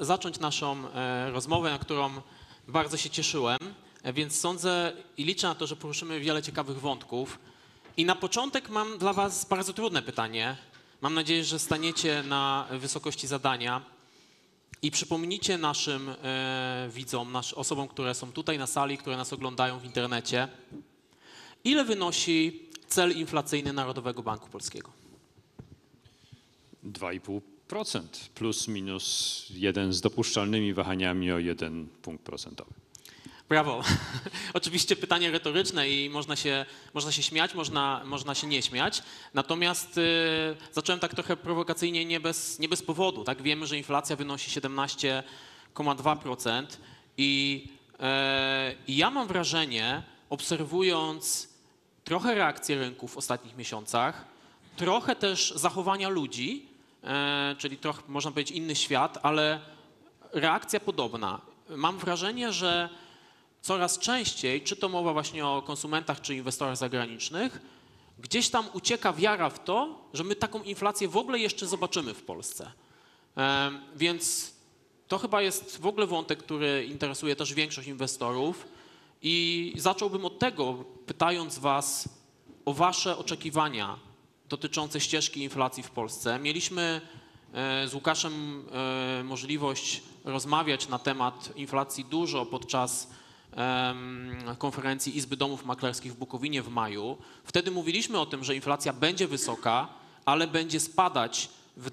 zacząć naszą rozmowę, na którą bardzo się cieszyłem, więc sądzę i liczę na to, że poruszymy wiele ciekawych wątków. I na początek mam dla was bardzo trudne pytanie. Mam nadzieję, że staniecie na wysokości zadania i przypomnicie naszym widzom, osobom, które są tutaj na sali, które nas oglądają w internecie, ile wynosi cel inflacyjny Narodowego Banku Polskiego? 2,5%, plus minus 1 z dopuszczalnymi wahaniami o 1 punkt procentowy. Brawo. Oczywiście pytanie retoryczne i można się śmiać, można się nie śmiać. Natomiast zacząłem tak trochę prowokacyjnie, nie bez powodu. Tak? Wiemy, że inflacja wynosi 17,2% i ja mam wrażenie, obserwując trochę reakcję rynku w ostatnich miesiącach, trochę też zachowania ludzi, czyli trochę można powiedzieć inny świat, ale reakcja podobna. Mam wrażenie, że coraz częściej, czy to mowa właśnie o konsumentach, czy inwestorach zagranicznych, gdzieś tam ucieka wiara w to, że my taką inflację w ogóle jeszcze zobaczymy w Polsce. Więc to chyba jest w ogóle wątek, który interesuje też większość inwestorów i zacząłbym od tego, pytając was o wasze oczekiwania dotyczące ścieżki inflacji w Polsce. Mieliśmy z Łukaszem możliwość rozmawiać na temat inflacji dużo podczas konferencji Izby Domów Maklerskich w Bukowinie w maju. Wtedy mówiliśmy o tym, że inflacja będzie wysoka, ale będzie spadać w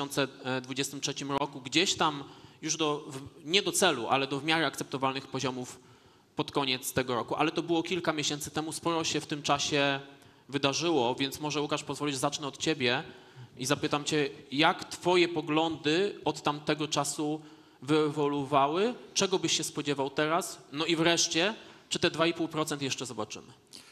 2023 roku gdzieś tam już nie do celu, ale do w miarę akceptowalnych poziomów pod koniec tego roku. Ale to było kilka miesięcy temu, sporo się w tym czasie wydarzyło, więc może Łukasz pozwolisz, zacznę od ciebie i zapytam cię, jak twoje poglądy od tamtego czasu wyewoluowały, czego byś się spodziewał teraz? No i wreszcie, czy te 2,5% jeszcze zobaczymy?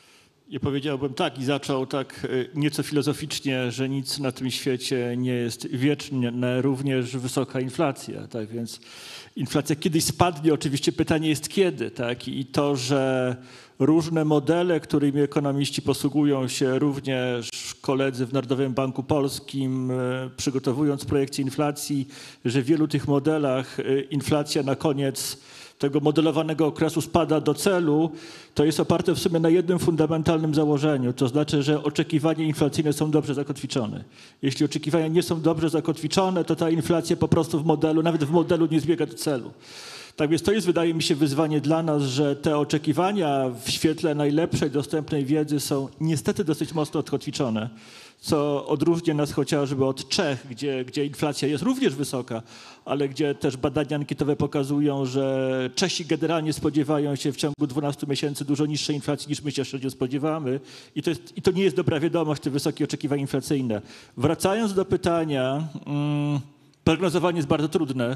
Ja powiedziałbym tak i zaczął tak nieco filozoficznie, że nic na tym świecie nie jest wieczne, również wysoka inflacja. Tak więc inflacja kiedyś spadnie, oczywiście pytanie jest kiedy. Tak? I to, że różne modele, którymi ekonomiści posługują się, również koledzy w Narodowym Banku Polskim, przygotowując projekcję inflacji, że w wielu tych modelach inflacja na koniec tego modelowanego okresu spada do celu, to jest oparte w sumie na jednym fundamentalnym założeniu, to znaczy, że oczekiwania inflacyjne są dobrze zakotwiczone. Jeśli oczekiwania nie są dobrze zakotwiczone, to ta inflacja po prostu w modelu, nawet w modelu nie zbiega do celu. Tak więc to jest, wydaje mi się, wyzwanie dla nas, że te oczekiwania w świetle najlepszej dostępnej wiedzy są niestety dosyć mocno odkotwiczone, co odróżnia nas chociażby od Czech, gdzie inflacja jest również wysoka, ale gdzie też badania ankietowe pokazują, że Czesi generalnie spodziewają się w ciągu 12 miesięcy dużo niższej inflacji niż my się średnio spodziewamy i to nie jest dobra wiadomość, te wysokie oczekiwania inflacyjne. Wracając do pytania, prognozowanie jest bardzo trudne.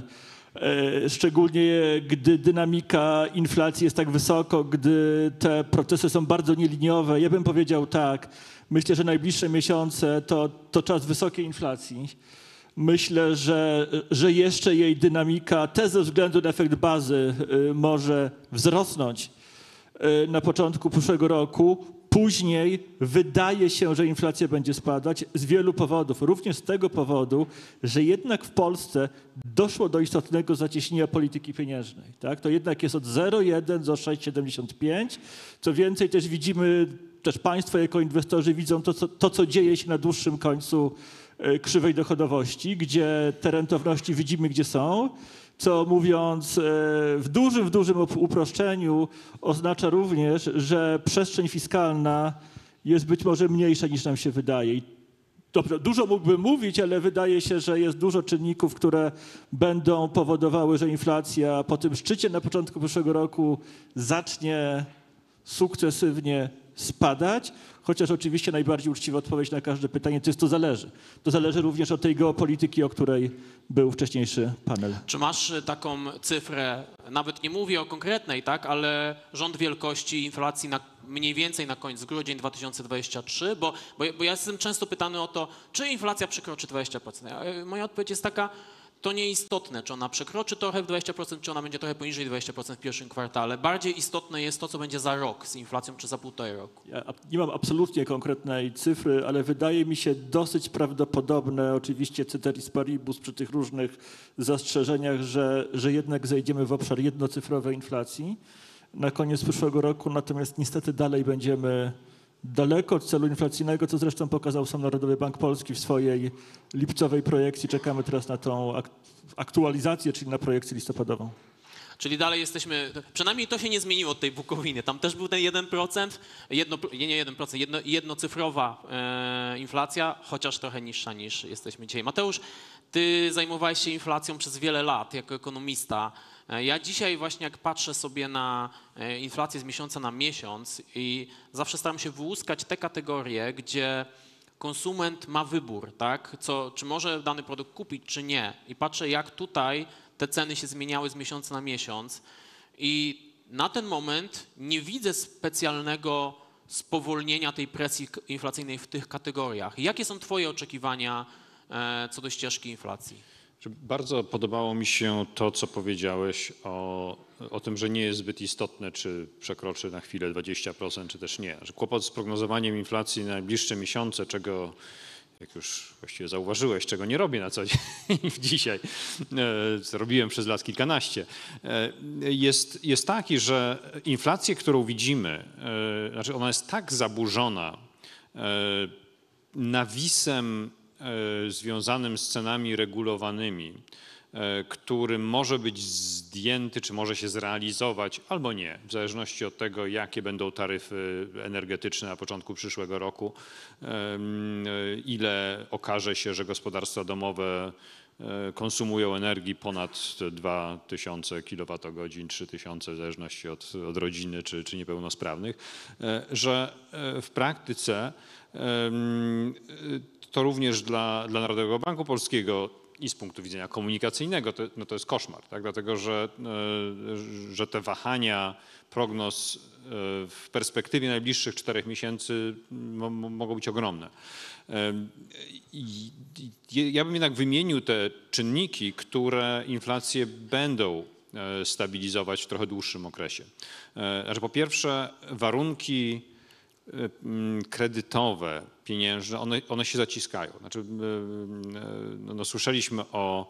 Szczególnie gdy dynamika inflacji jest tak wysoko, gdy te procesy są bardzo nieliniowe. Ja bym powiedział tak, myślę, że najbliższe miesiące to czas wysokiej inflacji. Myślę, że jeszcze jej dynamika, też ze względu na efekt bazy, może wzrosnąć na początku przyszłego roku. Później wydaje się, że inflacja będzie spadać z wielu powodów. Również z tego powodu, że jednak w Polsce doszło do istotnego zacieśnienia polityki pieniężnej. Tak? To jednak jest od 0,1 do 6,75. Co więcej, też widzimy, też państwo jako inwestorzy widzą to, co dzieje się na dłuższym końcu krzywej dochodowości, gdzie te rentowności widzimy, gdzie są. Co mówiąc w dużym uproszczeniu oznacza również, że przestrzeń fiskalna jest być może mniejsza niż nam się wydaje. I dobrze, dużo mógłbym mówić, ale wydaje się, że jest dużo czynników, które będą powodowały, że inflacja po tym szczycie na początku przyszłego roku zacznie sukcesywnie spadać, chociaż oczywiście najbardziej uczciwa odpowiedź na każde pytanie to jest to zależy. To zależy również od tej geopolityki, o której był wcześniejszy panel. Czy masz taką cyfrę, nawet nie mówię o konkretnej, tak, ale rząd wielkości inflacji mniej więcej na koniec grudzień 2023, bo ja jestem często pytany o to, czy inflacja przekroczy 20%. Moja odpowiedź jest taka, to nieistotne, czy ona przekroczy trochę w 20%, czy ona będzie trochę poniżej 20% w pierwszym kwartale. Bardziej istotne jest to, co będzie za rok z inflacją, czy za 1,5 roku. Ja nie mam absolutnie konkretnej cyfry, ale wydaje mi się dosyć prawdopodobne, oczywiście ceteris paribus przy tych różnych zastrzeżeniach, że jednak zejdziemy w obszar jednocyfrowej inflacji na koniec przyszłego roku, natomiast niestety dalej będziemy daleko od celu inflacyjnego, co zresztą pokazał sam Narodowy Bank Polski w swojej lipcowej projekcji. Czekamy teraz na tą aktualizację, czyli na projekcję listopadową. Czyli dalej jesteśmy, przynajmniej to się nie zmieniło od tej Bukowiny. Tam też był ten 1%, jednocyfrowa inflacja, chociaż trochę niższa niż jesteśmy dzisiaj. Mateusz, ty zajmowałeś się inflacją przez wiele lat jako ekonomista. Ja dzisiaj właśnie jak patrzę sobie na inflację z miesiąca na miesiąc i zawsze staram się wyłuskać te kategorie, gdzie konsument ma wybór, tak? Czy może dany produkt kupić, czy nie. I patrzę, jak tutaj te ceny się zmieniały z miesiąca na miesiąc i na ten moment nie widzę specjalnego spowolnienia tej presji inflacyjnej w tych kategoriach. Jakie są twoje oczekiwania co do ścieżki inflacji? Bardzo podobało mi się to, co powiedziałeś o tym, że nie jest zbyt istotne, czy przekroczy na chwilę 20%, czy też nie. Że kłopot z prognozowaniem inflacji na najbliższe miesiące, czego, jak już właściwie zauważyłeś, czego nie robię na co dzień dzisiaj, co robiłem przez lat kilkanaście, jest taki, że inflację, którą widzimy, znaczy ona jest tak zaburzona nawisem związanym z cenami regulowanymi, który może być zdjęty, czy może się zrealizować, albo nie, w zależności od tego, jakie będą taryfy energetyczne na początku przyszłego roku, ile okaże się, że gospodarstwa domowe konsumują energii ponad 2000 kWh, 3000 w zależności od rodziny czy niepełnosprawnych, że w praktyce to również dla Narodowego Banku Polskiego i z punktu widzenia komunikacyjnego to jest koszmar, tak? Dlatego że te wahania prognoz w perspektywie najbliższych 4 miesięcy mogą być ogromne. Ja bym jednak wymienił te czynniki, które inflację będą stabilizować w trochę dłuższym okresie. Znaczy, po pierwsze, warunki kredytowe, pieniężne, one się zaciskają. Znaczy, słyszeliśmy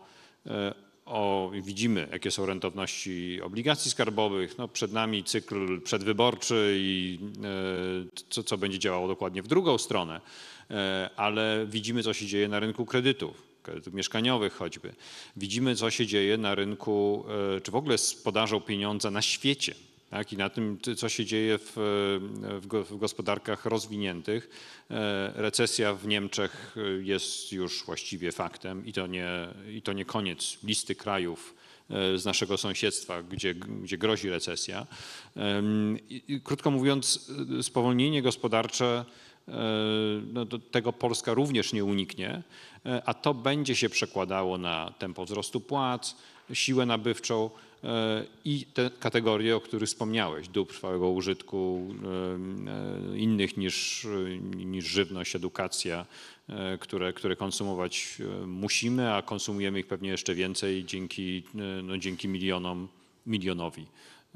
widzimy, jakie są rentowności obligacji skarbowych. Przed nami cykl przedwyborczy i co będzie działało dokładnie w drugą stronę, ale widzimy, co się dzieje na rynku kredytów mieszkaniowych choćby. Widzimy, co się dzieje na rynku, czy w ogóle z podażą pieniądza na świecie. Tak, i na tym, co się dzieje w gospodarkach rozwiniętych. Recesja w Niemczech jest już właściwie faktem i to nie koniec listy krajów z naszego sąsiedztwa, gdzie grozi recesja. Krótko mówiąc, spowolnienie gospodarcze, do tego Polska również nie uniknie, a to będzie się przekładało na tempo wzrostu płac, siłę nabywczą i te kategorie, o których wspomniałeś, dóbr trwałego użytku, innych niż żywność, edukacja, które konsumować musimy, a konsumujemy ich pewnie jeszcze więcej dzięki milionowi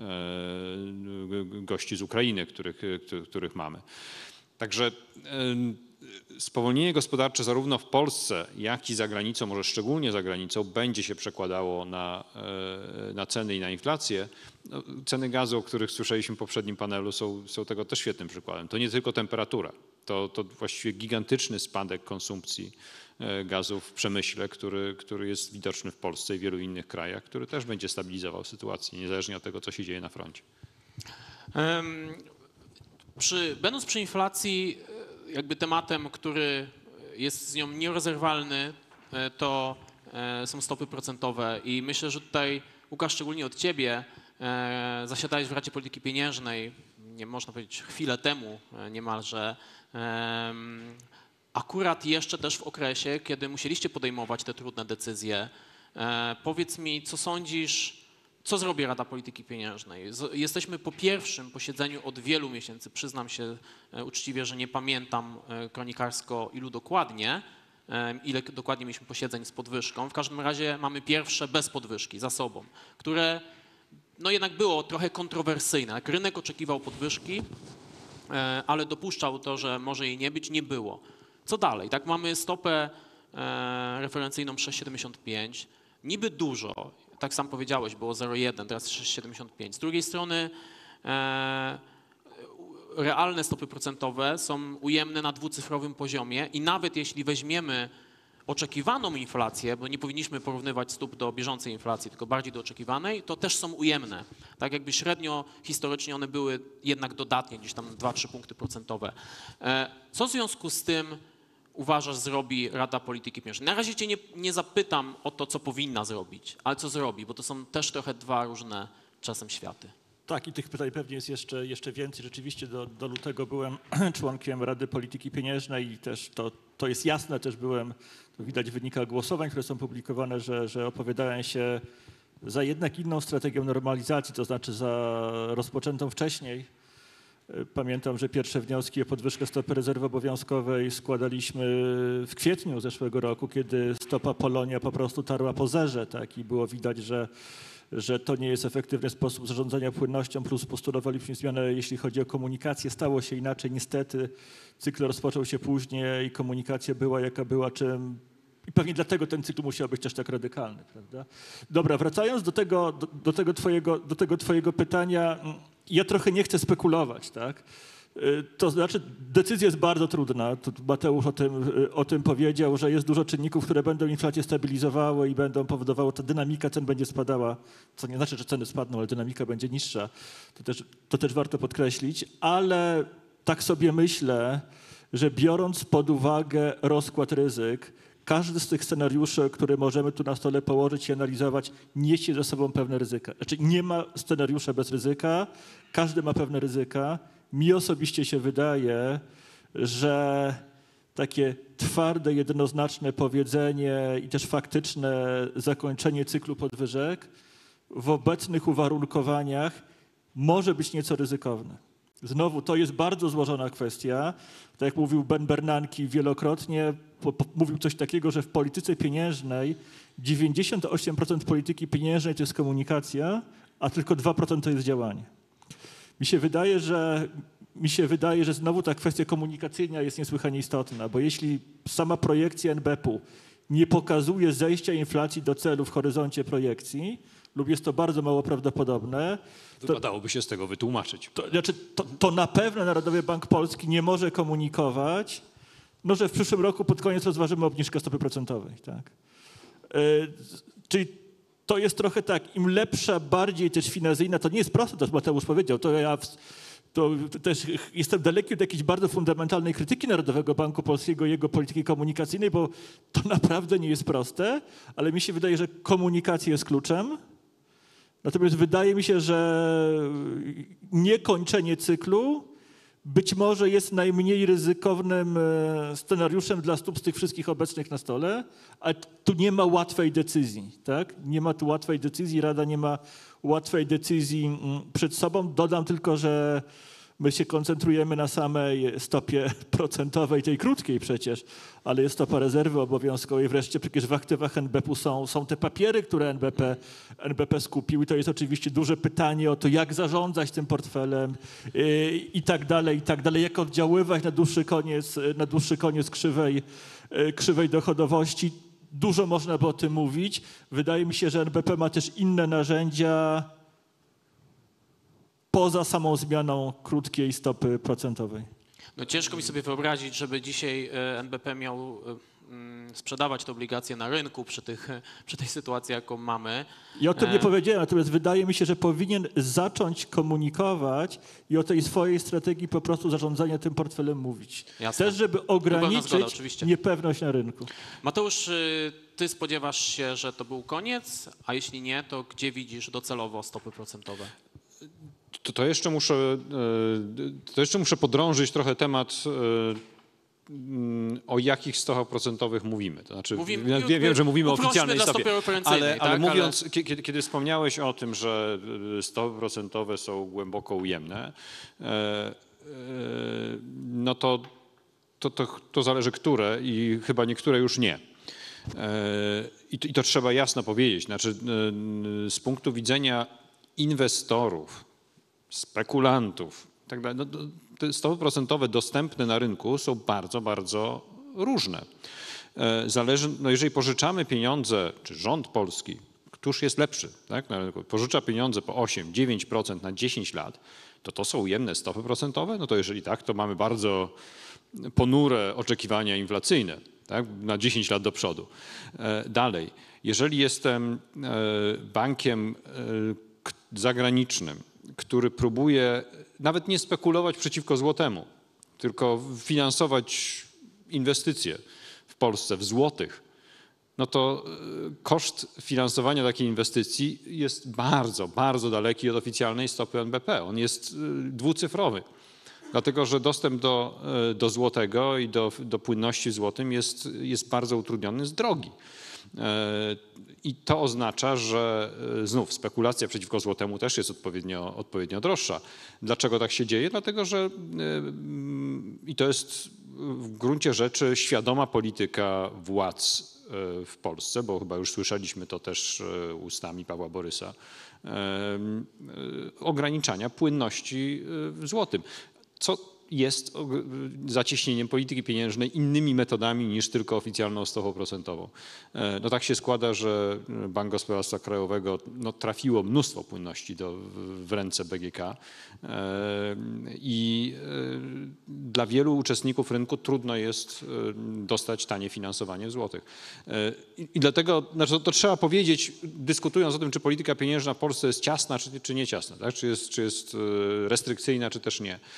gości z Ukrainy, których mamy. Także spowolnienie gospodarcze zarówno w Polsce, jak i za granicą, może szczególnie za granicą, będzie się przekładało na ceny i na inflację. Ceny gazu, o których słyszeliśmy w poprzednim panelu, są tego też świetnym przykładem. To nie tylko temperatura, to właściwie gigantyczny spadek konsumpcji gazu w przemyśle, który jest widoczny w Polsce i wielu innych krajach, który też będzie stabilizował sytuację, niezależnie od tego, co się dzieje na froncie. Będąc przy inflacji, jakby tematem, który jest z nią nierozerwalny, to są stopy procentowe i myślę, że tutaj, Łukasz, szczególnie od ciebie, zasiadałeś w Radzie Polityki Pieniężnej, nie można powiedzieć chwilę temu niemalże, akurat jeszcze też w okresie, kiedy musieliście podejmować te trudne decyzje. Powiedz mi, co sądzisz, co zrobi Rada Polityki Pieniężnej? Jesteśmy po pierwszym posiedzeniu od wielu miesięcy. Przyznam się uczciwie, że nie pamiętam kronikarsko ilu dokładnie, ile dokładnie mieliśmy posiedzeń z podwyżką. W każdym razie mamy pierwsze bez podwyżki za sobą, które no jednak było trochę kontrowersyjne. Jak rynek oczekiwał podwyżki, ale dopuszczał to, że może jej nie być, nie było. Co dalej? Tak, mamy stopę referencyjną 6,75, niby dużo, tak sam powiedziałeś, było 0,1, teraz 6,75. Z drugiej strony realne stopy procentowe są ujemne na dwucyfrowym poziomie i nawet jeśli weźmiemy oczekiwaną inflację, bo nie powinniśmy porównywać stóp do bieżącej inflacji, tylko bardziej do oczekiwanej, to też są ujemne. Tak jakby średnio historycznie one były jednak dodatnie, gdzieś tam 2-3 punkty procentowe. Co w związku z tym uważasz zrobi Rada Polityki Pieniężnej? Na razie cię nie zapytam o to, co powinna zrobić, ale co zrobi, bo to są też trochę dwa różne czasem światy. Tak, i tych pytań pewnie jest jeszcze więcej. Rzeczywiście do lutego byłem członkiem Rady Polityki Pieniężnej i też to jest jasne, też byłem, to widać w wynikach głosowań, które są publikowane, że opowiadałem się za jednak inną strategią normalizacji, to znaczy za rozpoczętą wcześniej. Pamiętam, że pierwsze wnioski o podwyżkę stopy rezerwy obowiązkowej składaliśmy w kwietniu zeszłego roku, kiedy stopa Polonia po prostu tarła po zerze, tak, i było widać, że to nie jest efektywny sposób zarządzania płynnością, plus postulowaliśmy zmianę, jeśli chodzi o komunikację. Stało się inaczej, niestety cykl rozpoczął się później i komunikacja była jaka była, i pewnie dlatego ten cykl musiał być też tak radykalny, prawda? Dobra, wracając do tego twojego pytania, ja trochę nie chcę spekulować, tak? To znaczy decyzja jest bardzo trudna. Tu Mateusz o tym powiedział, że jest dużo czynników, które będą inflację stabilizowały i będą powodowały, ta dynamika cen będzie spadała, co nie znaczy, że ceny spadną, ale dynamika będzie niższa. To też warto podkreślić, ale tak sobie myślę, że biorąc pod uwagę rozkład ryzyk, każdy z tych scenariuszy, które możemy tu na stole położyć i analizować, niesie ze sobą pewne ryzyka. Znaczy nie ma scenariusza bez ryzyka, każdy ma pewne ryzyka. Mi osobiście się wydaje, że takie twarde, jednoznaczne powiedzenie i też faktyczne zakończenie cyklu podwyżek w obecnych uwarunkowaniach może być nieco ryzykowne. Znowu, to jest bardzo złożona kwestia. Tak jak mówił Ben Bernanke wielokrotnie, mówił coś takiego, że w polityce pieniężnej 98% polityki pieniężnej to jest komunikacja, a tylko 2% to jest działanie. Mi się wydaje, że znowu ta kwestia komunikacyjna jest niesłychanie istotna, bo jeśli sama projekcja NBP-u nie pokazuje zejścia inflacji do celu w horyzoncie projekcji, lub jest to bardzo mało prawdopodobne, Wypadałoby się z tego wytłumaczyć. To na pewno Narodowy Bank Polski nie może komunikować, no, że w przyszłym roku pod koniec rozważymy obniżkę stopy procentowej. Tak? Czyli to jest trochę tak, im lepsza, bardziej też finazyjna, to nie jest proste, to Mateusz powiedział, to też jestem daleki od jakiejś bardzo fundamentalnej krytyki Narodowego Banku Polskiego i jego polityki komunikacyjnej, bo to naprawdę nie jest proste, ale mi się wydaje, że komunikacja jest kluczem. Natomiast wydaje mi się, że niekończenie cyklu być może jest najmniej ryzykownym scenariuszem dla stóp z tych wszystkich obecnych na stole, ale tu nie ma łatwej decyzji, tak? Nie ma tu łatwej decyzji, Rada nie ma łatwej decyzji przed sobą. Dodam tylko, że my się koncentrujemy na samej stopie procentowej, tej krótkiej przecież, ale jest stopa rezerwy obowiązkowej. Wreszcie przecież w aktywach NBP-u są te papiery, które NBP skupił i to jest oczywiście duże pytanie o to, jak zarządzać tym portfelem i tak dalej, jak oddziaływać na dłuższy koniec krzywej dochodowości. Dużo można by o tym mówić. Wydaje mi się, że NBP ma też inne narzędzia poza samą zmianą krótkiej stopy procentowej. No ciężko mi sobie wyobrazić, żeby dzisiaj NBP miał sprzedawać te obligacje na rynku przy tej sytuacji, jaką mamy. Ja o tym nie powiedziałem, natomiast wydaje mi się, że powinien zacząć komunikować i o tej swojej strategii po prostu zarządzania tym portfelem mówić. Jasne. Też, żeby ograniczyć oczywiście. niepewność na rynku. Mateusz, ty spodziewasz się, że to był koniec, a jeśli nie, to gdzie widzisz docelowo stopy procentowe? To jeszcze muszę podrążyć trochę temat, o jakich stopach procentowych mówimy. To znaczy, wiem, że mówimy o oficjalnej stopie, ale mówiąc, kiedy wspomniałeś o tym, że stopy procentowe są głęboko ujemne, no to to zależy które i chyba niektóre już nie. I to trzeba jasno powiedzieć. Znaczy, z punktu widzenia inwestorów, spekulantów, tak dalej, te stopy procentowe dostępne na rynku są bardzo, bardzo różne. Jeżeli pożyczamy pieniądze, czy rząd polski, któż jest lepszy, tak, na rynku, pożycza pieniądze po 8-9% na 10 lat, to są ujemne stopy procentowe? No to jeżeli tak, to mamy bardzo ponure oczekiwania inflacyjne, tak, na 10 lat do przodu. Dalej, jeżeli jestem bankiem zagranicznym, który próbuje nawet nie spekulować przeciwko złotemu, tylko finansować inwestycje w Polsce w złotych, no to koszt finansowania takiej inwestycji jest bardzo, bardzo daleki od oficjalnej stopy NBP. On jest dwucyfrowy. Dlatego, że dostęp do złotego i do płynności w złotym jest bardzo utrudniony, jest drogi. I to oznacza, że znów spekulacja przeciwko złotemu też jest odpowiednio droższa. Dlaczego tak się dzieje? Dlatego, że i to jest w gruncie rzeczy świadoma polityka władz w Polsce, bo chyba już słyszeliśmy to też ustami Pawła Borysa, ograniczania płynności w złotym, co jest zacieśnieniem polityki pieniężnej innymi metodami niż tylko oficjalną stopą procentową. No tak się składa, że Bank Gospodarstwa Krajowego trafiło mnóstwo płynności w ręce BGK i dla wielu uczestników rynku trudno jest dostać tanie finansowanie w złotych. I dlatego to trzeba powiedzieć, dyskutując o tym, czy polityka pieniężna w Polsce jest ciasna, czy nie ciasna, tak? Czy jest restrykcyjna, czy też nie.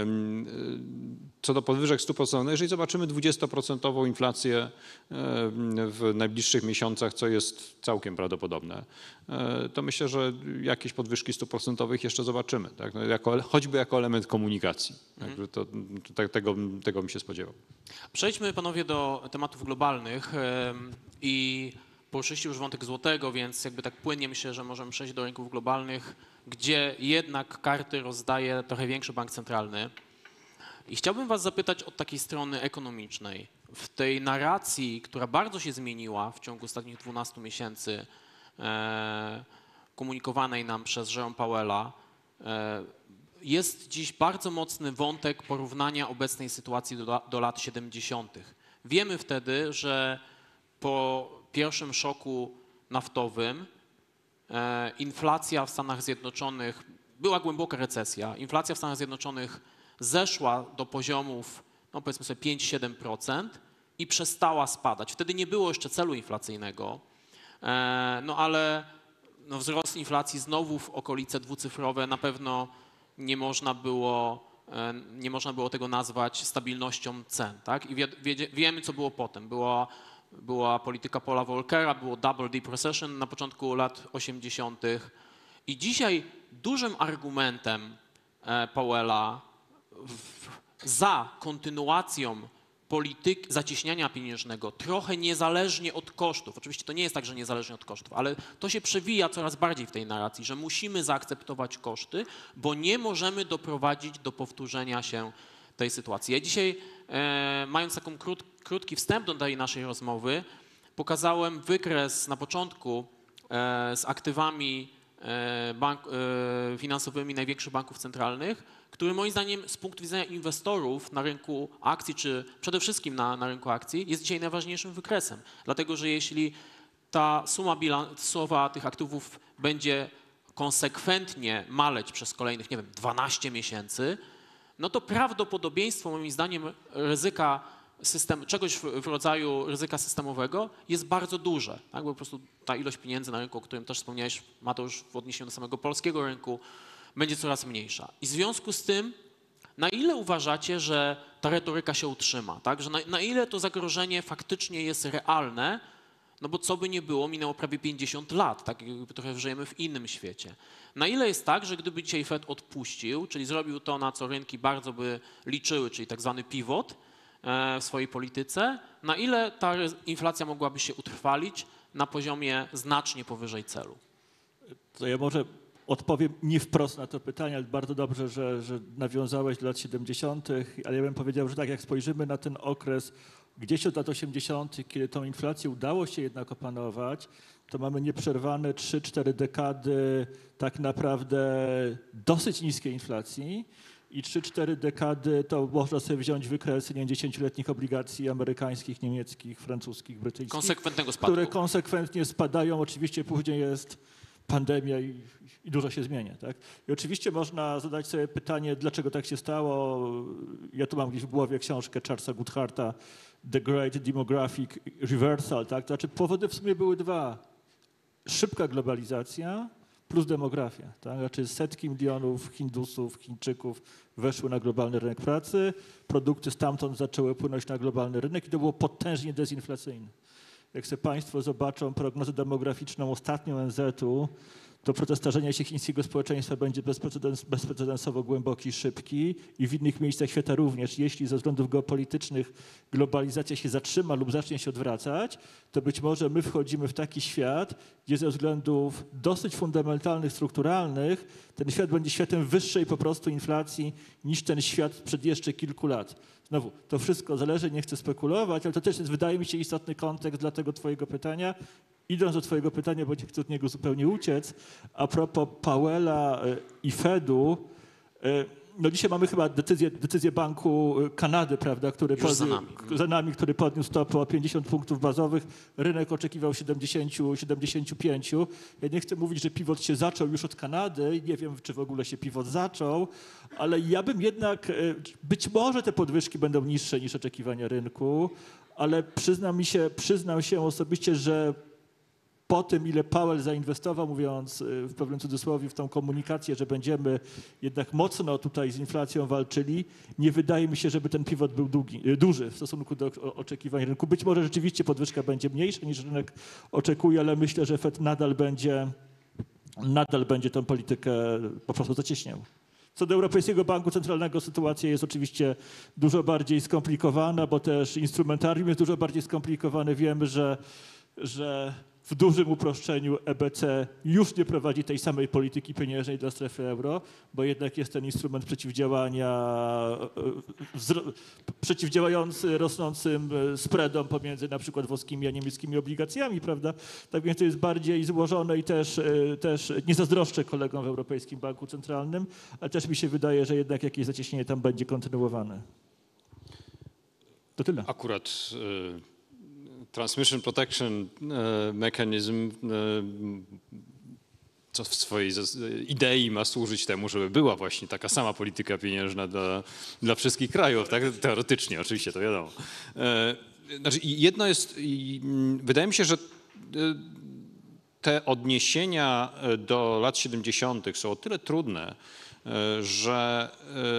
Co do podwyżek stóp procentowych, jeżeli zobaczymy 20% inflację w najbliższych miesiącach, co jest całkiem prawdopodobne, to myślę, że jakieś podwyżki stóp procentowych jeszcze zobaczymy, tak? No, choćby jako element komunikacji. Tego bym się spodziewał. Przejdźmy panowie do tematów globalnych i poruszyliście już wątek złotego, więc jakby tak płynnie myślę, że możemy przejść do rynków globalnych, gdzie jednak karty rozdaje trochę większy bank centralny. I chciałbym was zapytać od takiej strony ekonomicznej. W tej narracji, która bardzo się zmieniła w ciągu ostatnich 12 miesięcy, komunikowanej nam przez Jerome Powella, jest dziś bardzo mocny wątek porównania obecnej sytuacji do lat 70. Wiemy wtedy, że po pierwszym szoku naftowym inflacja w Stanach Zjednoczonych, była głęboka recesja, inflacja w Stanach Zjednoczonych zeszła do poziomów, no powiedzmy sobie 5-7% i przestała spadać. Wtedy nie było jeszcze celu inflacyjnego, no ale wzrost inflacji znowu w okolice dwucyfrowe, na pewno nie można było tego nazwać stabilnością cen, tak? I wiemy, co było potem. Była polityka Paula Volckera, było double deep recession na początku lat 80. I dzisiaj dużym argumentem Powella za kontynuacją polityki zacieśniania pieniężnego, trochę niezależnie od kosztów, oczywiście to nie jest tak, że niezależnie od kosztów, ale to się przewija coraz bardziej w tej narracji, że musimy zaakceptować koszty, bo nie możemy doprowadzić do powtórzenia się tej sytuacji. Ja dzisiaj, mając taką krótki wstęp do tej naszej rozmowy, pokazałem wykres na początku z aktywami finansowymi największych banków centralnych, który moim zdaniem z punktu widzenia inwestorów na rynku akcji, czy przede wszystkim na rynku akcji, jest dzisiaj najważniejszym wykresem. Dlatego, że jeśli ta suma bilansowa tych aktywów będzie konsekwentnie maleć przez kolejnych, 12 miesięcy, no to prawdopodobieństwo moim zdaniem ryzyka czegoś w rodzaju ryzyka systemowego jest bardzo duże, tak? Bo po prostu ta ilość pieniędzy na rynku, o którym też wspomniałeś, Mateusz, w odniesieniu do samego polskiego rynku, będzie coraz mniejsza. I w związku z tym, na ile uważacie, że ta retoryka się utrzyma, tak? Że na ile to zagrożenie faktycznie jest realne, no bo co by nie było, minęło prawie 50 lat, tak jakby trochę żyjemy w innym świecie. Na ile jest tak, że gdyby dzisiaj Fed odpuścił, czyli zrobił to, na co rynki bardzo by liczyły, czyli tak zwany pivot w swojej polityce, na ile ta inflacja mogłaby się utrwalić na poziomie znacznie powyżej celu? To ja może odpowiem nie wprost na to pytanie, ale bardzo dobrze, że nawiązałeś do lat 70., ale ja bym powiedział, że tak jak spojrzymy na ten okres gdzieś od lat 80., kiedy tą inflację udało się jednak opanować, to mamy nieprzerwane 3-4 dekady tak naprawdę dosyć niskiej inflacji i 3-4 dekady to można sobie wziąć wykres 10-letnich obligacji amerykańskich, niemieckich, francuskich, brytyjskich, Konsekwentnego spadku. które konsekwentnie spadają. Oczywiście później jest pandemia i dużo się zmienia. Tak? I oczywiście można zadać sobie pytanie, dlaczego tak się stało. Ja tu mam gdzieś w głowie książkę Charlesa Goodharta The Great Demographic Reversal. Tak? To znaczy powody w sumie były dwa. Szybka globalizacja plus demografia. Tak? Znaczy setki milionów Hindusów, Chińczyków weszły na globalny rynek pracy, produkty stamtąd zaczęły płynąć na globalny rynek i to było potężnie dezinflacyjne. Jak sobie Państwo zobaczą prognozę demograficzną ostatnią ONZ-u, to proces starzenia się chińskiego społeczeństwa będzie bezprecedensowo głęboki, szybki i w innych miejscach świata również. Jeśli ze względów geopolitycznych globalizacja się zatrzyma lub zacznie się odwracać, to być może my wchodzimy w taki świat, gdzie ze względów dosyć fundamentalnych, strukturalnych, ten świat będzie światem wyższej po prostu inflacji niż ten świat sprzed jeszcze kilku lat. Znowu, to wszystko zależy, nie chcę spekulować, ale to też jest, wydaje mi się, istotny kontekst dla tego twojego pytania. Idąc do twojego pytania, bo nie chcę od niego zupełnie uciec, a propos Powella i Fedu, no dzisiaj mamy chyba decyzję Banku Kanady, prawda, który za nami, który podniósł stopy o 50 punktów bazowych. Rynek oczekiwał 75. Ja nie chcę mówić, że pivot się zaczął już od Kanady. Nie wiem, czy w ogóle się pivot zaczął, ale ja bym jednak, być może te podwyżki będą niższe niż oczekiwania rynku, ale przyznam się osobiście, że po tym, ile Powell zainwestował, mówiąc w pewnym cudzysłowie, w tą komunikację, że będziemy jednak mocno tutaj z inflacją walczyli, nie wydaje mi się, żeby ten pivot był duży w stosunku do oczekiwań rynku. Być może rzeczywiście podwyżka będzie mniejsza niż rynek oczekuje, ale myślę, że Fed nadal będzie tą politykę po prostu zacieśniał. Co do Europejskiego Banku Centralnego sytuacja jest oczywiście dużo bardziej skomplikowana, bo też instrumentarium jest dużo bardziej skomplikowane. Wiemy, że w dużym uproszczeniu EBC już nie prowadzi tej samej polityki pieniężnej dla strefy euro, bo jednak jest ten instrument przeciwdziałający rosnącym spreadom pomiędzy na przykład włoskimi a niemieckimi obligacjami, prawda? Tak więc to jest bardziej złożone i też nie zazdroszczę kolegom w Europejskim Banku Centralnym, ale też mi się wydaje, że jednak jakieś zacieśnienie tam będzie kontynuowane. To tyle. Akurat Transmission Protection Mechanism, co w swojej idei ma służyć temu, żeby była właśnie taka sama polityka pieniężna dla wszystkich krajów, tak? Teoretycznie, oczywiście, to wiadomo. Znaczy, jedno jest, wydaje mi się, że te odniesienia do lat 70. są o tyle trudne, że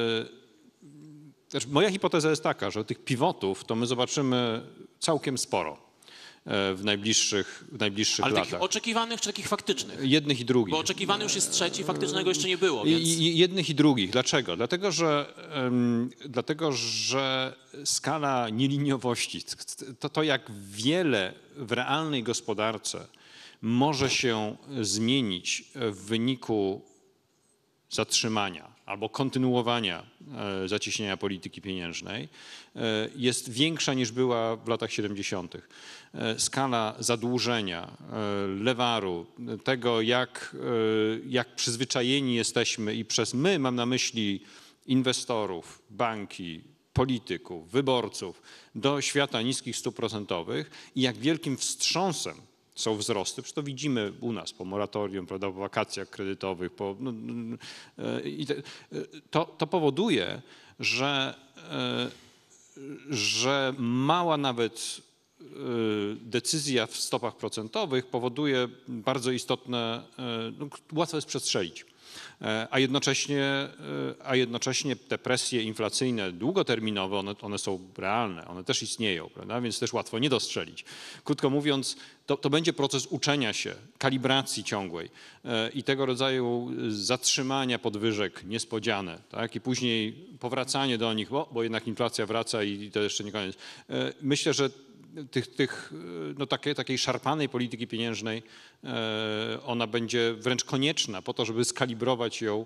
moja hipoteza jest taka, że tych pivotów to my zobaczymy całkiem sporo w najbliższych Ale latach. takich oczekiwanych czy takich faktycznych? Jednych i drugich. Bo oczekiwany już jest trzeci, faktycznego jeszcze nie było. Więc... Jednych i drugich. Dlaczego? Dlatego, że skala nieliniowości, to jak wiele w realnej gospodarce może się zmienić w wyniku zatrzymania albo kontynuowania zacieśnienia polityki pieniężnej jest większa niż była w latach 70. Skala zadłużenia, lewaru, tego jak przyzwyczajeni jesteśmy i przez my mam na myśli inwestorów, banki, polityków, wyborców do świata niskich stóp procentowych i jak wielkim wstrząsem są wzrosty, przecież to widzimy u nas po moratorium, prawda, po wakacjach kredytowych. To powoduje, że mała nawet decyzja w stopach procentowych powoduje bardzo istotne, łatwo jest przestrzelić. A jednocześnie te presje inflacyjne długoterminowe, one są realne, one też istnieją, prawda? Więc też łatwo nie dostrzelić. Krótko mówiąc, to będzie proces uczenia się, kalibracji ciągłej i tego rodzaju zatrzymania podwyżek niespodziane, tak? I później powracanie do nich, bo jednak inflacja wraca i to jeszcze nie koniec. Myślę, że takiej szarpanej polityki pieniężnej, ona będzie wręcz konieczna po to, żeby skalibrować ją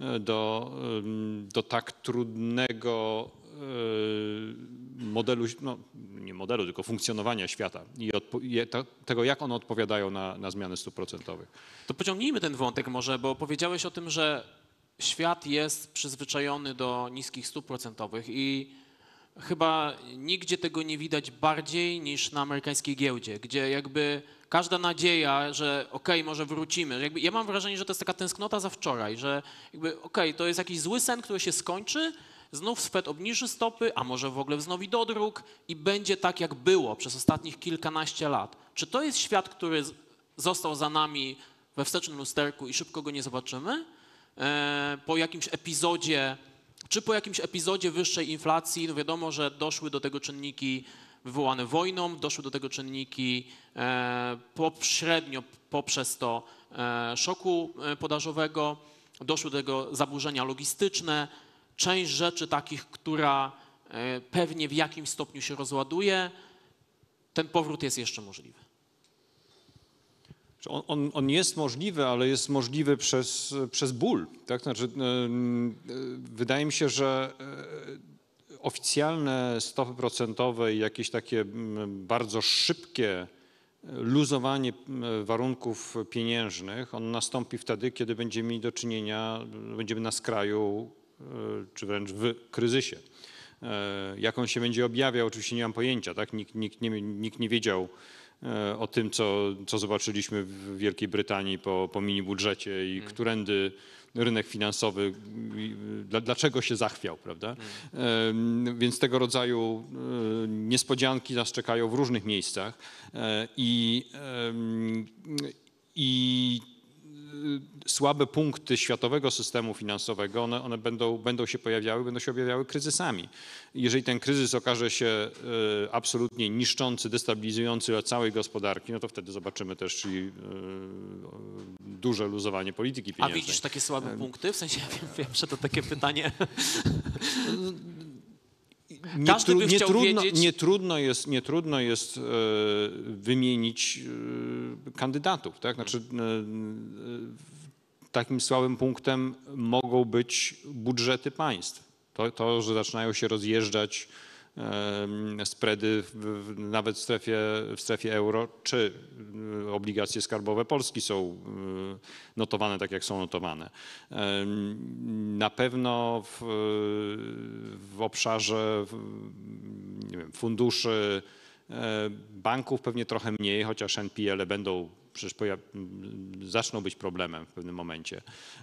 do tak trudnego modelu, no nie modelu, tylko funkcjonowania świata i tego, jak one odpowiadają na zmiany stóp procentowych. To pociągnijmy ten wątek może, bo powiedziałeś o tym, że świat jest przyzwyczajony do niskich stóp procentowych i chyba nigdzie tego nie widać bardziej niż na amerykańskiej giełdzie, gdzie jakby każda nadzieja, że okej, może wrócimy. Jakby ja mam wrażenie, że to jest taka tęsknota za wczoraj, że jakby to jest jakiś zły sen, który się skończy, znów Fed obniży stopy, a może w ogóle wznowi dodruk i będzie tak, jak było przez ostatnich kilkanaście lat. Czy to jest świat, który został za nami we wstecznym lusterku i szybko go nie zobaczymy? Po jakimś epizodzie wyższej inflacji, no wiadomo, że doszły do tego czynniki wywołane wojną, doszły do tego czynniki pośrednio poprzez to szoku podażowego, doszły do tego zaburzenia logistyczne, część rzeczy takich, która pewnie w jakimś stopniu się rozładuje, ten powrót jest jeszcze możliwy. On jest możliwy, ale jest możliwy przez ból. Tak? Znaczy, wydaje mi się, że oficjalne stopy procentowe i jakieś takie bardzo szybkie luzowanie warunków pieniężnych, on nastąpi wtedy, kiedy będziemy mieli do czynienia, będziemy na skraju, czy wręcz w kryzysie. Jak on się będzie objawiał, oczywiście nie mam pojęcia. Tak? Nikt nie wiedział o tym, co zobaczyliśmy w Wielkiej Brytanii po mini budżecie i którędy rynek finansowy, dlaczego się zachwiał, prawda? Więc tego rodzaju niespodzianki nas czekają w różnych miejscach i słabe punkty światowego systemu finansowego, one będą się pojawiały, będą się objawiały kryzysami. Jeżeli ten kryzys okaże się absolutnie niszczący, destabilizujący dla całej gospodarki, no to wtedy zobaczymy też i duże luzowanie polityki pieniężnej. A widzisz takie słabe punkty? W sensie, ja wiem, że to takie pytanie. Każdy by chciał wiedzieć. Nie trudno jest wymienić kandydatów. Tak? Znaczy, takim słabym punktem mogą być budżety państw. To, że zaczynają się rozjeżdżać spready nawet w strefie euro, czy obligacje skarbowe Polski są notowane tak, jak są notowane. Na pewno w obszarze nie wiem, funduszy, banków pewnie trochę mniej, chociaż NPL-e przecież zaczną być problemem w pewnym momencie.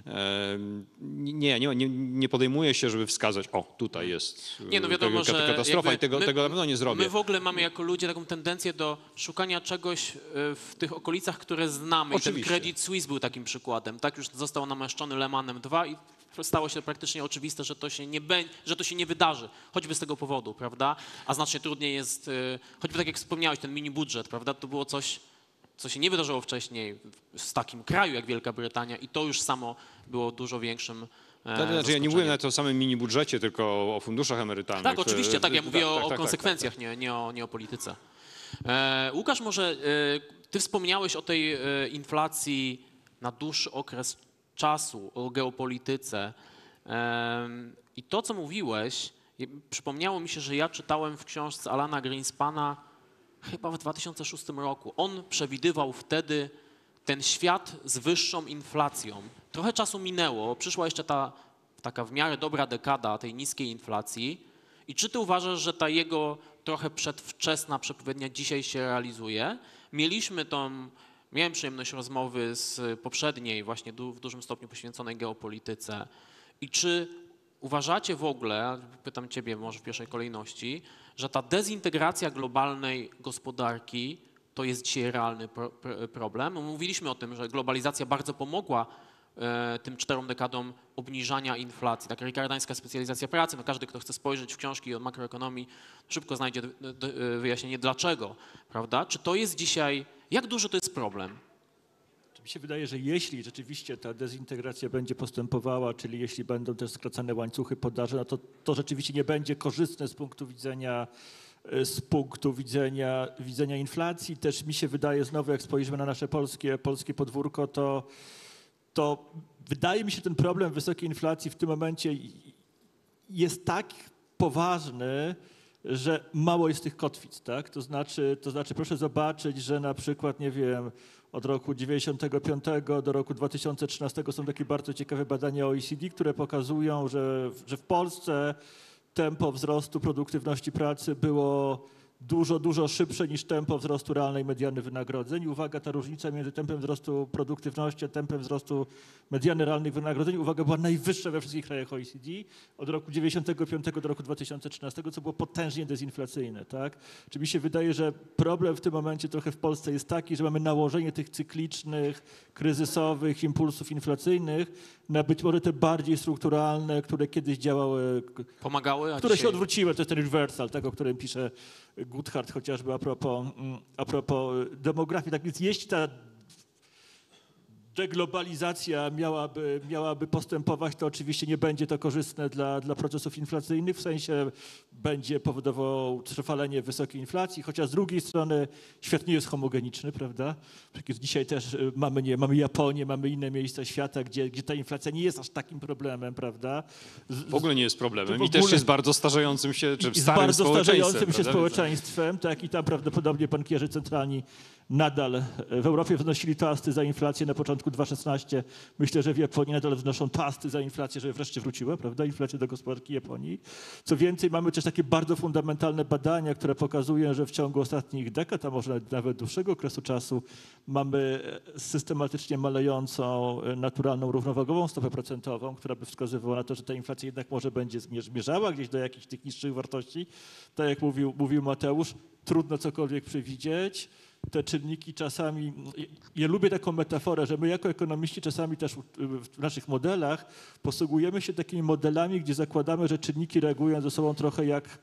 Nie podejmuję się, żeby wskazać, tutaj jest no wiadomo, że katastrofa i tego na pewno nie zrobię. My w ogóle mamy jako ludzie taką tendencję do szukania czegoś w tych okolicach, które znamy. Oczywiście. I ten Credit Suisse był takim przykładem. Tak już został namaszczony Lehmanem 2 i stało się praktycznie oczywiste, że to się nie wydarzy, choćby z tego powodu, prawda? A znacznie trudniej jest, choćby tak jak wspomniałeś, ten mini budżet, prawda? To było coś, co się nie wydarzyło wcześniej w takim kraju jak Wielka Brytania i to już samo było dużo większym Znaczy, ja nie mówię nawet o samym mini budżecie, tylko o funduszach emerytalnych. Tak, oczywiście, tak, ja mówię o tak, konsekwencjach, tak. Nie o polityce. Łukasz, może ty wspomniałeś o tej inflacji na dłuższy okres czasu, o geopolityce i to, co mówiłeś, przypomniało mi się, że ja czytałem w książce Alana Greenspana chyba w 2006 roku. On przewidywał wtedy ten świat z wyższą inflacją. Trochę czasu minęło, przyszła jeszcze ta taka w miarę dobra dekada tej niskiej inflacji. I czy ty uważasz, że ta jego trochę przedwczesna przepowiednia dzisiaj się realizuje? Miałem przyjemność rozmowy z poprzedniej, właśnie w dużym stopniu poświęconej geopolityce. I czy uważacie w ogóle, pytam ciebie może w pierwszej kolejności, że ta dezintegracja globalnej gospodarki to jest dzisiaj realny problem? Mówiliśmy o tym, że globalizacja bardzo pomogła tym 4 dekadom obniżania inflacji. Taka ricardańska specjalizacja pracy, no każdy, kto chce spojrzeć w książki o makroekonomii, szybko znajdzie wyjaśnienie dlaczego, prawda? Czy to jest dzisiaj, jak duży to jest problem? Mi się wydaje, że jeśli rzeczywiście ta dezintegracja będzie postępowała, czyli jeśli będą też skracane łańcuchy podaży, no to rzeczywiście nie będzie korzystne z punktu widzenia z punktu widzenia inflacji. Też mi się wydaje, znowu jak spojrzymy na nasze polskie podwórko, to wydaje mi się, ten problem wysokiej inflacji w tym momencie jest tak poważny, że mało jest tych kotwic, tak? To znaczy proszę zobaczyć, że na przykład, nie wiem, od roku 95 do roku 2013 są takie bardzo ciekawe badania OECD, które pokazują, że w Polsce tempo wzrostu produktywności pracy było dużo szybsze niż tempo wzrostu realnej mediany wynagrodzeń. Uwaga, ta różnica między tempem wzrostu produktywności a tempem wzrostu mediany realnych wynagrodzeń, uwaga, była najwyższa we wszystkich krajach OECD od roku 95 do roku 2013, co było potężnie dezinflacyjne. Tak? Czy mi się wydaje, że problem w tym momencie trochę w Polsce jest taki, że mamy nałożenie tych cyklicznych, kryzysowych impulsów inflacyjnych na być może te bardziej strukturalne, które kiedyś działały, Pomagały, które się odwróciły. To jest ten reversal, tego, o którym pisze Goodhart chociażby a propos demografii. Tak więc jeśli ta deglobalizacja miałaby postępować, to oczywiście nie będzie to korzystne dla procesów inflacyjnych, w sensie będzie powodowało trwalenie wysokiej inflacji, chociaż z drugiej strony świat nie jest homogeniczny, prawda? Przecież dzisiaj też mamy Japonię, mamy inne miejsca świata, gdzie ta inflacja nie jest aż takim problemem, prawda? W ogóle nie jest problemem w i też ogóle- jest bardzo starzejącym się, czy z starym bardzo starzejącym się prawda? społeczeństwem, tak, i tam prawdopodobnie bankierzy centralni nadal w Europie wnosili toasty za inflację na początku 2016. Myślę, że w Japonii nadal wnoszą toasty za inflację, żeby wreszcie wróciła, prawda, inflacja do gospodarki Japonii. Co więcej, mamy też takie bardzo fundamentalne badania, które pokazują, że w ciągu ostatnich dekad, a może nawet dłuższego okresu czasu, mamy systematycznie malejącą naturalną równowagową stopę procentową, która by wskazywała na to, że ta inflacja jednak może będzie zmierzała gdzieś do jakichś tych niższych wartości. Tak jak mówił Mateusz, trudno cokolwiek przewidzieć. Te czynniki czasami, ja lubię taką metaforę, że my jako ekonomiści czasami też w naszych modelach posługujemy się takimi modelami, gdzie zakładamy, że czynniki reagują ze sobą trochę jak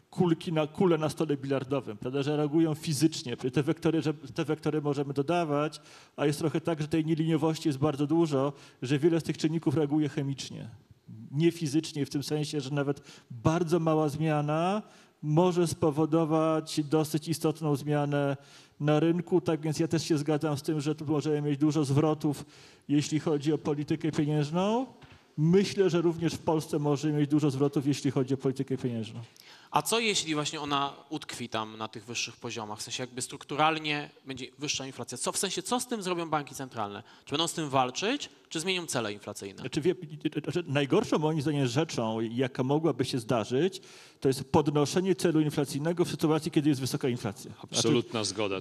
kule na stole bilardowym, prawda, że reagują fizycznie. Te wektory możemy dodawać, a jest trochę tak, że tej nieliniowości jest bardzo dużo, że wiele z tych czynników reaguje chemicznie. Nie fizycznie, w tym sensie, że nawet bardzo mała zmiana może spowodować dosyć istotną zmianę na rynku. Tak więc ja też się zgadzam z tym, że tu możemy mieć dużo zwrotów, jeśli chodzi o politykę pieniężną. Myślę, że również w Polsce możemy mieć dużo zwrotów, jeśli chodzi o politykę pieniężną. A co jeśli właśnie ona utkwi tam na tych wyższych poziomach? W sensie jakby strukturalnie będzie wyższa inflacja. Co z tym zrobią banki centralne? Czy będą z tym walczyć, czy zmienią cele inflacyjne? Najgorszą moim zdaniem rzeczą, jaka mogłaby się zdarzyć, to jest podnoszenie celu inflacyjnego w sytuacji, kiedy jest wysoka inflacja. Absolutna zgoda.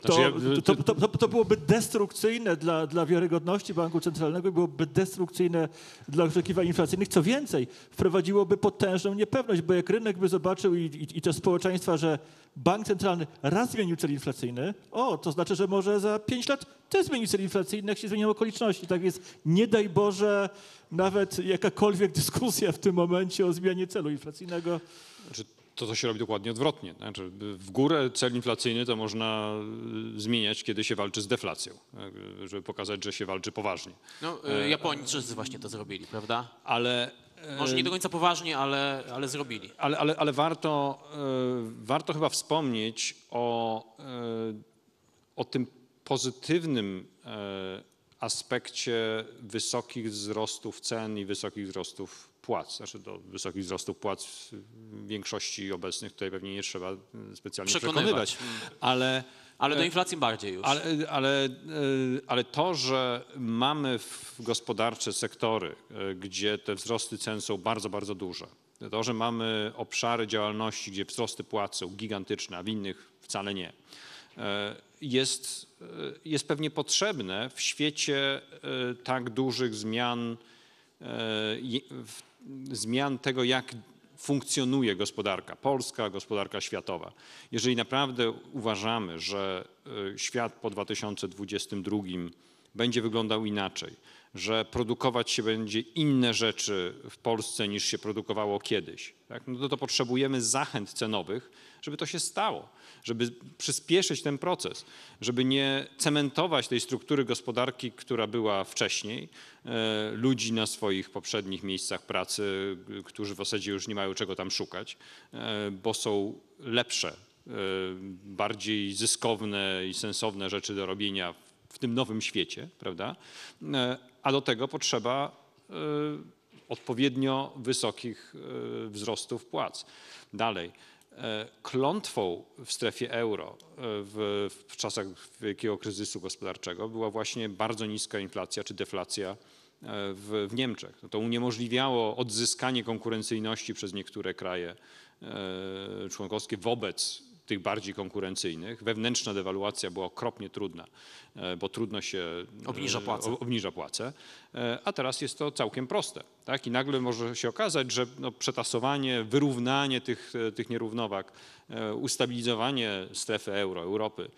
To byłoby destrukcyjne dla wiarygodności banku centralnego i byłoby destrukcyjne dla oczekiwań inflacyjnych. Co więcej, wprowadziłoby potężną niepewność, bo jak rynek by zobaczył i to społeczeństwa, że bank centralny raz zmienił cel inflacyjny, to znaczy, że może za 5 lat też zmieni cel inflacyjny, jak się zmienią okoliczności. Tak więc nie daj Boże nawet jakakolwiek dyskusja w tym momencie o zmianie celu inflacyjnego. Znaczy, to się robi dokładnie odwrotnie. Znaczy, w górę cel inflacyjny to można zmieniać, kiedy się walczy z deflacją, żeby pokazać, że się walczy poważnie. No, Japończycy właśnie to zrobili, prawda? Ale może nie do końca poważnie, ale zrobili. Ale warto chyba wspomnieć o tym pozytywnym aspekcie wysokich wzrostów cen i wysokich wzrostów płac. Znaczy do wysokich wzrostów płac w większości obecnych tutaj pewnie nie trzeba specjalnie przekonywać. Ale do inflacji bardziej już. Ale to, że mamy gospodarcze sektory, gdzie te wzrosty cen są bardzo, bardzo duże, to, że mamy obszary działalności, gdzie wzrosty płac są gigantyczne, a w innych wcale nie, jest pewnie potrzebne w świecie tak dużych zmian tego, jak funkcjonuje gospodarka polska, gospodarka światowa. Jeżeli naprawdę uważamy, że świat po 2022 będzie wyglądał inaczej, że produkować się będzie inne rzeczy w Polsce niż się produkowało kiedyś, tak? No to potrzebujemy zachęt cenowych, żeby to się stało, żeby przyspieszyć ten proces, żeby nie cementować tej struktury gospodarki, która była wcześniej, ludzi na swoich poprzednich miejscach pracy, którzy w zasadzie już nie mają czego tam szukać, bo są lepsze bardziej zyskowne i sensowne rzeczy do robienia w tym nowym świecie, prawda? A do tego potrzeba odpowiednio wysokich wzrostów płac. Dalej, klątwą w strefie euro w czasach wielkiego kryzysu gospodarczego była właśnie bardzo niska inflacja czy deflacja w Niemczech. To uniemożliwiało odzyskanie konkurencyjności przez niektóre kraje członkowskie wobec tych bardziej konkurencyjnych. Wewnętrzna dewaluacja była okropnie trudna, bo trudno się obniża płace, a teraz jest to całkiem proste. Tak? I nagle może się okazać, że przetasowanie, wyrównanie tych nierównowag, ustabilizowanie strefy euro, Europy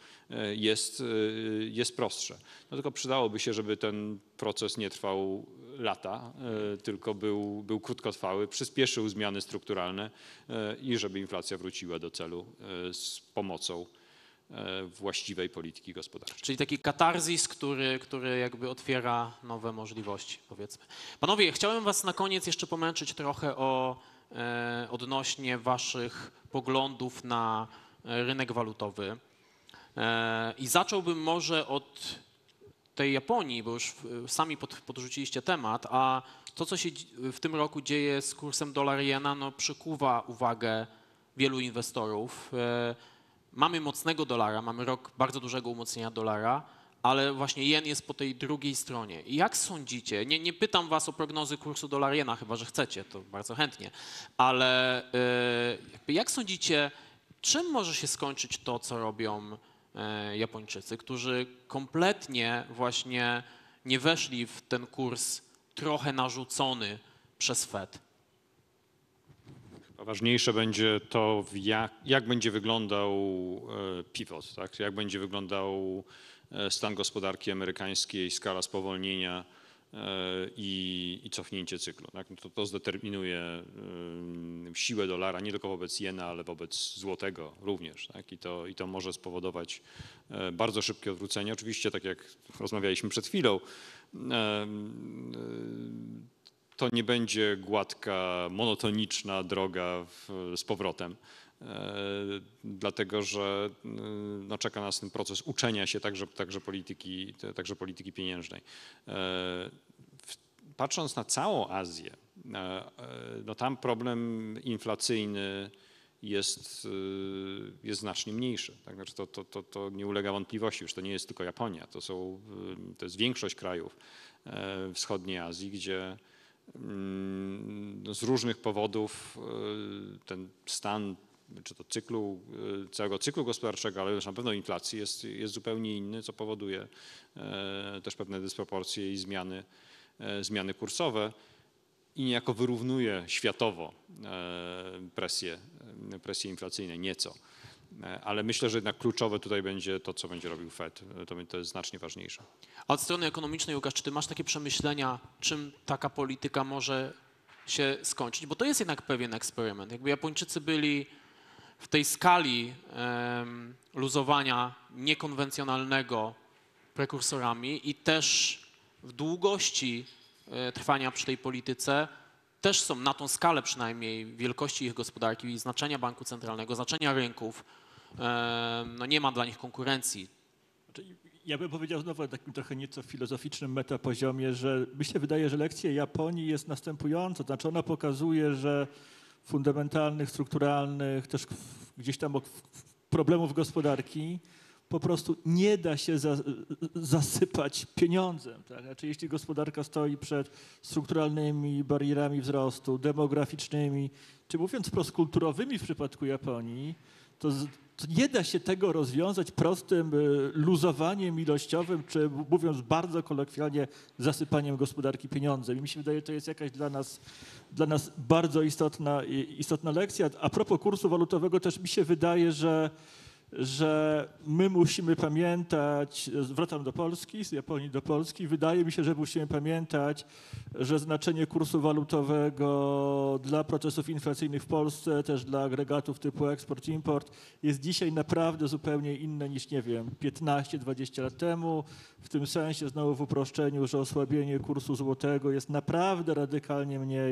jest prostsze. No tylko przydałoby się, żeby ten proces nie trwał lata, tylko był krótkotrwały, przyspieszył zmiany strukturalne i żeby inflacja wróciła do celu z pomocą właściwej polityki gospodarczej. Czyli taki katarzis, który jakby otwiera nowe możliwości, powiedzmy. Panowie, chciałem was na koniec jeszcze pomęczyć trochę odnośnie waszych poglądów na rynek walutowy. I zacząłbym może od tej Japonii, bo już sami podrzuciliście temat, a to, co się w tym roku dzieje z kursem dolar-jena, no przykuwa uwagę wielu inwestorów. Mamy mocnego dolara, mamy rok bardzo dużego umocnienia dolara, ale właśnie jen jest po tej drugiej stronie. I jak sądzicie, nie pytam was o prognozy kursu dolar-jena, chyba że chcecie, to bardzo chętnie, ale jak sądzicie, czym może się skończyć to, co robią Japończycy, którzy kompletnie właśnie nie weszli w ten kurs trochę narzucony przez Fed? Ważniejsze będzie to, jak będzie wyglądał pivot, tak? Jak będzie wyglądał stan gospodarki amerykańskiej, skala spowolnienia i cofnięcie cyklu. Tak? To zdeterminuje siłę dolara nie tylko wobec jena, ale wobec złotego również. Tak? I to może spowodować bardzo szybkie odwrócenie. Oczywiście, tak jak rozmawialiśmy przed chwilą, to nie będzie gładka, monotoniczna droga z powrotem, dlatego że czeka nas ten proces uczenia się także polityki pieniężnej. Patrząc na całą Azję, tam problem inflacyjny jest znacznie mniejszy. Tak? Znaczy to nie ulega wątpliwości, już to nie jest tylko Japonia, to jest większość krajów wschodniej Azji, gdzie z różnych powodów ten stan, czy to całego cyklu gospodarczego, ale też na pewno inflacji jest zupełnie inny, co powoduje też pewne dysproporcje i zmiany kursowe i niejako wyrównuje światowo presje inflacyjne nieco. Ale myślę, że jednak kluczowe tutaj będzie to, co będzie robił Fed. To jest znacznie ważniejsze. A od strony ekonomicznej, Łukasz, czy ty masz takie przemyślenia, czym taka polityka może się skończyć? Bo to jest jednak pewien eksperyment. Jakby Japończycy byli w tej skali luzowania niekonwencjonalnego prekursorami i też w długości trwania przy tej polityce też są na tą skalę przynajmniej wielkości ich gospodarki i znaczenia banku centralnego, znaczenia rynków. No nie ma dla nich konkurencji. Ja bym powiedział znowu na takim trochę nieco filozoficznym metapoziomie, że mi się wydaje, że lekcja Japonii jest następująca. Znaczy ona pokazuje, że fundamentalnych, strukturalnych, też gdzieś tam problemów gospodarki po prostu nie da się zasypać pieniądzem. Tak? Znaczy, jeśli gospodarka stoi przed strukturalnymi barierami wzrostu, demograficznymi, czy mówiąc wprost kulturowymi w przypadku Japonii, to nie da się tego rozwiązać prostym luzowaniem ilościowym, czy mówiąc bardzo kolokwialnie, zasypaniem gospodarki pieniądzem. I mi się wydaje, że to jest jakaś dla nas bardzo istotna lekcja. A propos kursu walutowego też mi się wydaje, że my musimy pamiętać, wracam do Polski, z Japonii do Polski, wydaje mi się, że musimy pamiętać, że znaczenie kursu walutowego dla procesów inflacyjnych w Polsce, też dla agregatów typu eksport-import jest dzisiaj naprawdę zupełnie inne niż, nie wiem, 15-20 lat temu. W tym sensie znowu w uproszczeniu, że osłabienie kursu złotego jest naprawdę radykalnie mniej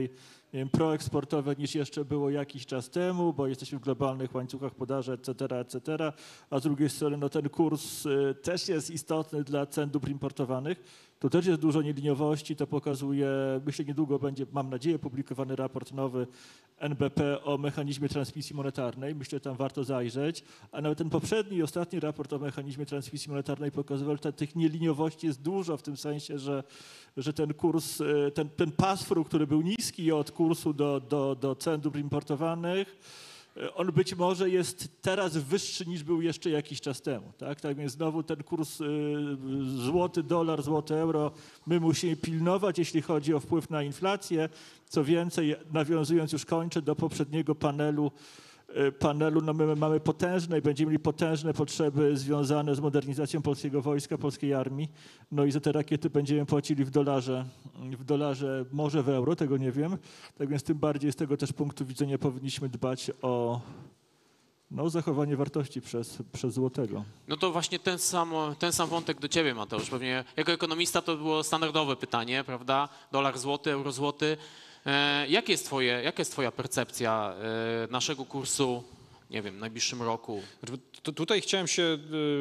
nie wiem, proeksportowe niż jeszcze było jakiś czas temu, bo jesteśmy w globalnych łańcuchach podaży, etc., a z drugiej strony no, ten kurs też jest istotny dla cen dóbr importowanych. Tu też jest dużo nieliniowości, to pokazuje, myślę, niedługo będzie, mam nadzieję, publikowany raport nowy NBP o mechanizmie transmisji monetarnej. Myślę, że tam warto zajrzeć, a nawet ten poprzedni i ostatni raport o mechanizmie transmisji monetarnej pokazywał, że tych nieliniowości jest dużo w tym sensie, że ten kurs, ten pass-through, który był niski od kursu do cen dóbr importowanych, on być może jest teraz wyższy niż był jeszcze jakiś czas temu. Tak więc znowu ten kurs złoty, dolar, złoty, euro my musimy pilnować, jeśli chodzi o wpływ na inflację. Co więcej, nawiązując już kończę do poprzedniego panelu, no my mamy potężne i będziemy mieli potężne potrzeby związane z modernizacją polskiego wojska, polskiej armii. No i za te rakiety będziemy płacili w dolarze, może w euro, tego nie wiem. Tak więc tym bardziej z tego też punktu widzenia powinniśmy dbać o zachowanie wartości przez złotego. No to właśnie ten sam wątek do ciebie, Mateusz. Pewnie jako ekonomista to było standardowe pytanie, prawda? Dolar, złoty, euro, złoty. Jaka jest twoja percepcja naszego kursu, nie wiem, w najbliższym roku? Tutaj chciałem się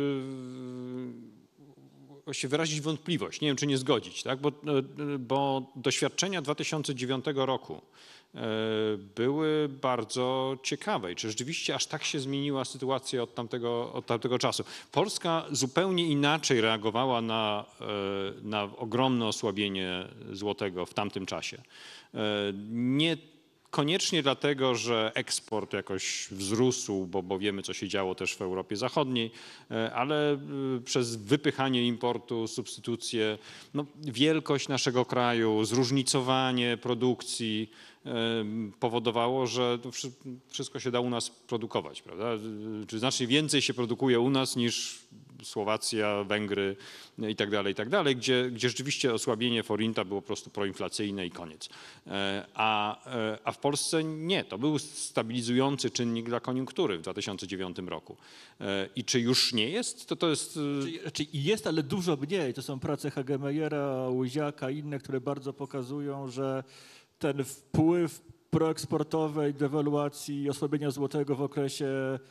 właściwie wyrazić wątpliwość, nie wiem czy nie zgodzić, tak? Bo doświadczenia 2009 roku były bardzo ciekawe i czy rzeczywiście aż tak się zmieniła sytuacja od tamtego czasu. Polska zupełnie inaczej reagowała na ogromne osłabienie złotego w tamtym czasie. Nie koniecznie dlatego, że eksport jakoś wzrósł, bo wiemy, co się działo też w Europie Zachodniej, ale przez wypychanie importu, substytucję, no, wielkość naszego kraju, zróżnicowanie produkcji powodowało, że wszystko się da u nas produkować, prawda? Czy znacznie więcej się produkuje u nas niż Słowacja, Węgry i tak dalej, gdzie rzeczywiście osłabienie forinta było po prostu proinflacyjne i koniec. A w Polsce nie, to był stabilizujący czynnik dla koniunktury w 2009 roku. I czy już nie jest? To jest... Czyli jest, ale dużo mniej. To są prace Hagemeyera, Łyziaka i inne, które bardzo pokazują, że ten wpływ proeksportowej dewaluacji i osłabienia złotego w okresie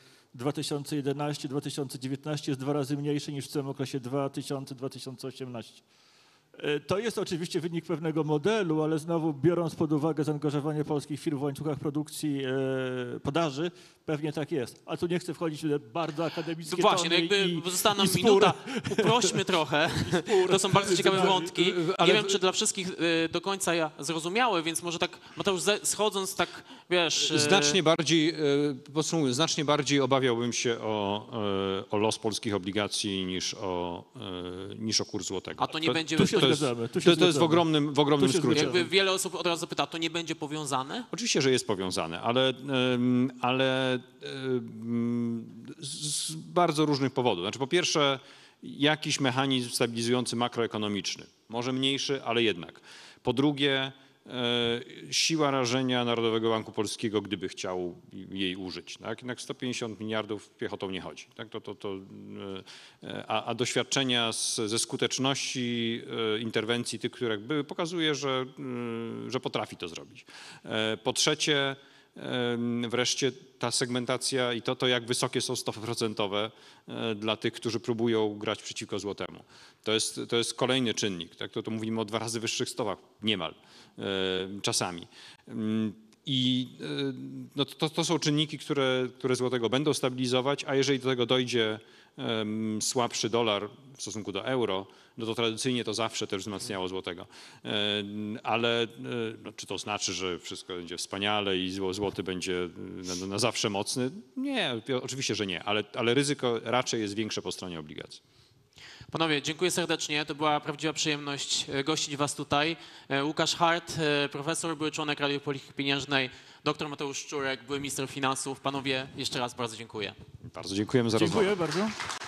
2011-2019 jest 2 razy mniejszy niż w całym okresie 2000-2018. To jest oczywiście wynik pewnego modelu, ale znowu biorąc pod uwagę zaangażowanie polskich firm w łańcuchach produkcji podaży, pewnie tak jest. Ale tu nie chcę wchodzić w bardzo akademickie No właśnie, no jakby została nam minuta, uprośmy trochę. To są bardzo ciekawe wątki. Nie wiem, czy dla wszystkich do końca zrozumiałe, więc może tak, Mateusz, schodząc tak, wiesz... Znacznie bardziej, podsumowując, znacznie bardziej obawiałbym się o los polskich obligacji niż o kurs złotego. A to nie będzie... To jest w ogromnym skrócie. Jakby wiele osób od razu pyta, to nie będzie powiązane? Oczywiście, że jest powiązane, ale z bardzo różnych powodów. Znaczy, po pierwsze, jakiś mechanizm stabilizujący makroekonomiczny, może mniejszy, ale jednak. Po drugie, siła rażenia Narodowego Banku Polskiego, gdyby chciał jej użyć. Tak? Jednak 150 miliardów piechotą nie chodzi. Tak? A doświadczenia ze skuteczności interwencji tych, które były, pokazuje, że potrafi to zrobić. Po trzecie, wreszcie ta segmentacja i to jak wysokie są stopy procentowe dla tych, którzy próbują grać przeciwko złotemu. To jest kolejny czynnik. Tak? To mówimy o 2 razy wyższych stopach, niemal czasami. I no to są czynniki, które złotego będą stabilizować, a jeżeli do tego dojdzie słabszy dolar w stosunku do euro, no to tradycyjnie to zawsze też wzmacniało złotego. Ale no, czy to znaczy, że wszystko będzie wspaniale i złoty będzie na zawsze mocny? Nie, oczywiście, że nie, ale ryzyko raczej jest większe po stronie obligacji. Panowie, dziękuję serdecznie. To była prawdziwa przyjemność gościć was tutaj. Łukasz Hart, profesor, były członek Rady Polityki Pieniężnej, dr Mateusz Szczurek, były minister finansów. Panowie, jeszcze raz bardzo dziękuję. Bardzo dziękujemy za rozmowę. Dziękuję bardzo.